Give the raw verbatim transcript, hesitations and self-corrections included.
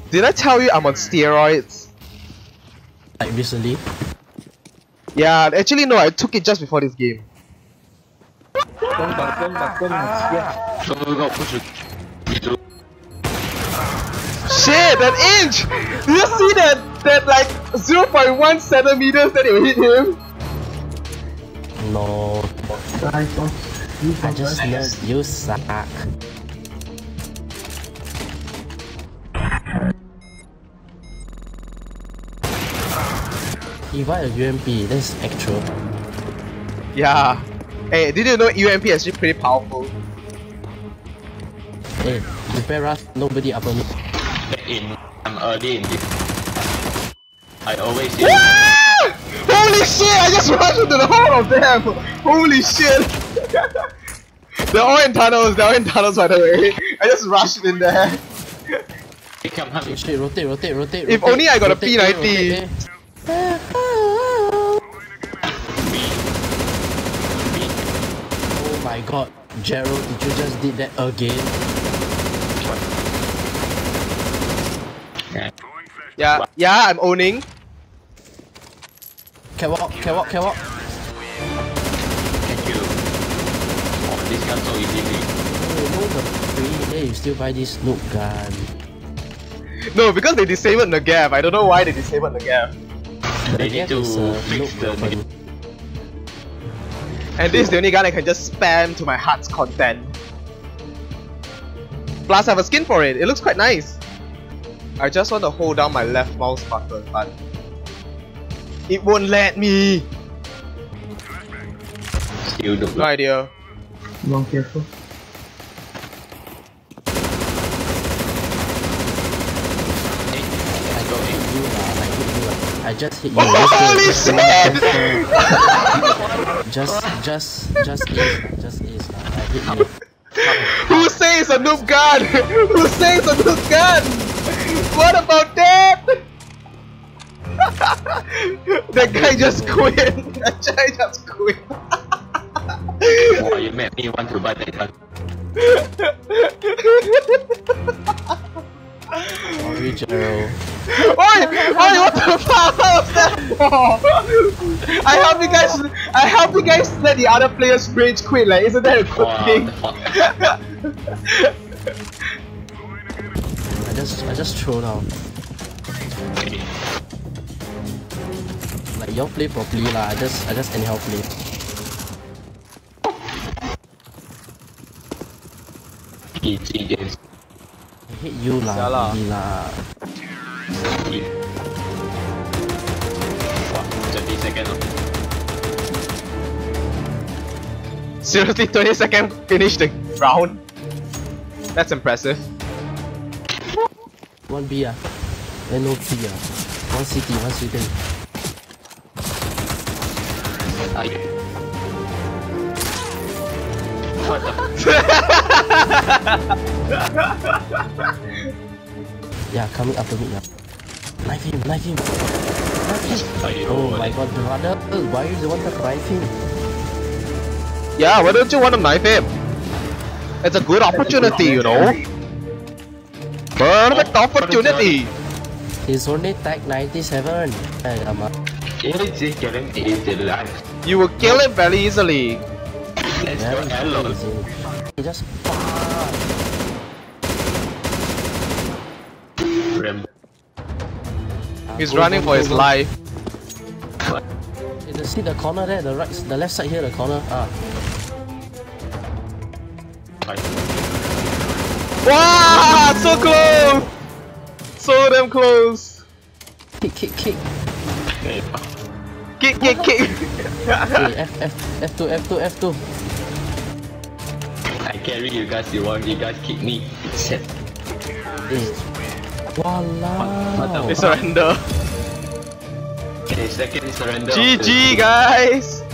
Did I tell you I'm on steroids? Like recently? Yeah, actually no, I took it just before this game. Shit, an inch! Did you see that, that like zero point one centimeters that it hit him? No. I just learned you suck. You buy a U M P, that's actual. Yeah. Hey, did you know U M P is actually pretty powerful? Hey, prepare us, nobody upper me. In, I'm early in this. I always say. Holy shit! I just rushed into the hole of them! Holy shit! They're all in tunnels, they're all in tunnels by the way. I just rushed in there. Hey, come, come. Shit, rotate, rotate, rotate. If rotate, only I got rotate, a P ninety. rotate, rotate. Oh my god, Gerald, did you just did that again? Yeah, yeah, I'm owning. Catwalk, catwalk, catwalk. Thank you. Oh, this gun so easy. Oh, no, the free. Hey, you still buy this noob gun. No, because they disabled Nagav. I don't know why they disabled Nagav. They need to fix the weapon. And this is the only gun I can just spam to my heart's content. Plus I have a skin for it, it looks quite nice. I just want to hold down my left mouse button, but it won't let me. Still don't No idea. Long careful. I just hit you. Holy shit! Just, just, just ace, just ace. I hit you. Who says a noob gun? Who says a noob gun? What about that? That guy just quit. That guy just quit. Oh, you made me want to buy that gun. Sorry, Gerald. Oi! Oi! What the fuck was that for? I help you guys. I help you guys let the other players rage quit. Like, isn't that a good Wow, thing? the fuck? I just, I just throw down. Like y'all play properly lah. I just, I just anyhow play. G G games. I hate you lah, Salah. really lah. twenty seconds. Seriously, twenty seconds finish the round. That's impressive. One B ah, then no B ah. One C T, one C T. Ay. What the? Yeah, coming after me now. Knife him, knife him, knife him. Ay, Oh my god, brother, why are you the one that knife him? Yeah, why don't you want to knife him? It's a good opportunity, you know. Perfect opportunity. He's only tag ninety-seven. Hey, Ama. It's just getting easy life. You will kill him very easily. Let's go, Very hello. easy. He just Rambo. He's Go, running go, for go, his go. life. Hey, the- see the corner there, the right, the left side here, the corner. Ah, Wow, so close! So damn close. kick, kick, kick. Kick, kick, kick. Okay, F, F, F two, F two, F two. I carry you guys, you want you guys kick me. Shit. Hey. Walao. They surrender. Okay, second surrender. G G, guys.